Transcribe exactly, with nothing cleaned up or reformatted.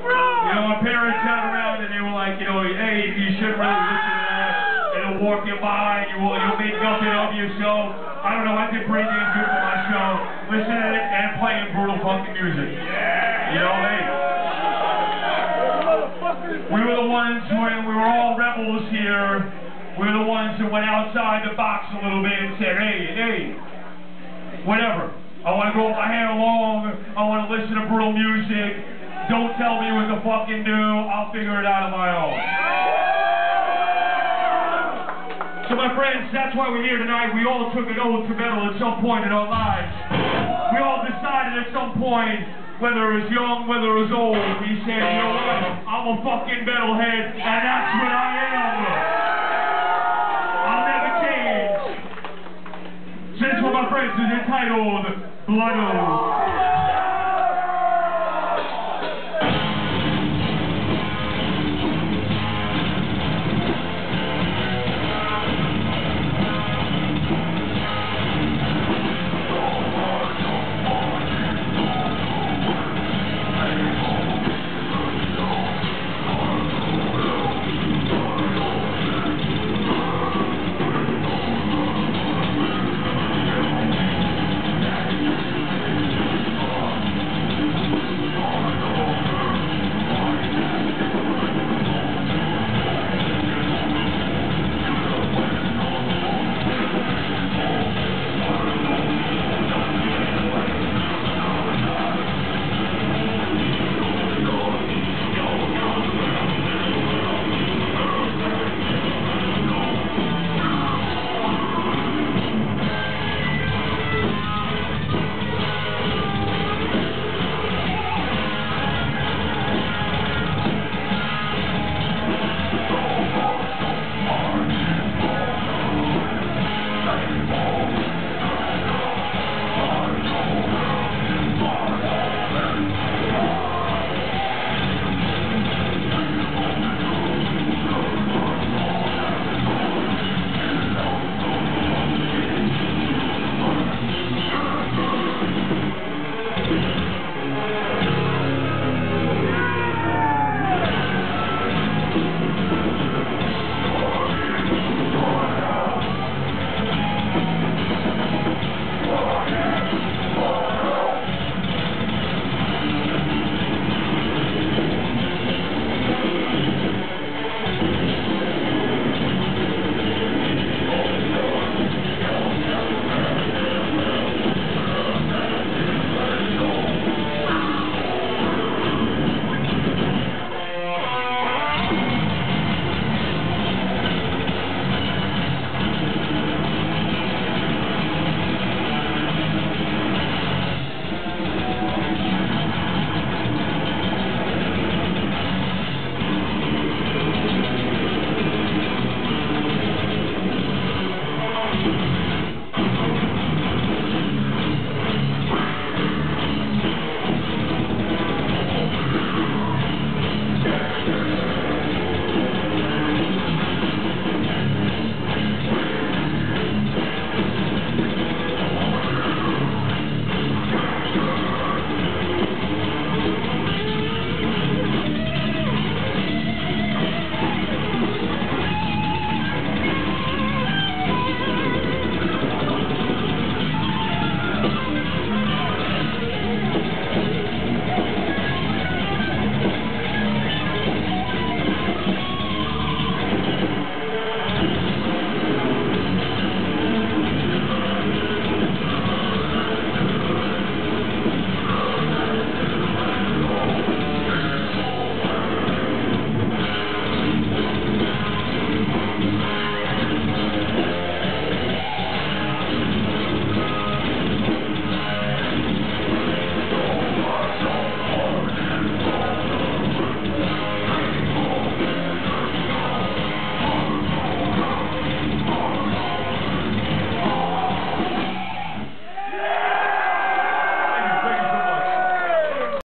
You know, my parents sat around and they were like, you know, hey, you shouldn't really listen to that. It'll warp your mind. You will, you'll make nothing of your show. I don't know, I did pretty damn good for my show. Listen to it and playing brutal fucking music. You know, hey. We were the ones when we were all rebels here. We were the ones that went outside the box a little bit and said, hey, hey, whatever. I want to grow my hair long. I want to listen to brutal music. Don't tell me what to fucking do. I'll figure it out on my own. So my friends, that's why we're here tonight. We all took an oath to metal at some point in our lives. We all decided at some point, whether it was young, whether it was old, we said, you know what, I'm a fucking metalhead, and that's what I am. I'll never change. So this one, my friends, is entitled Blood Oath.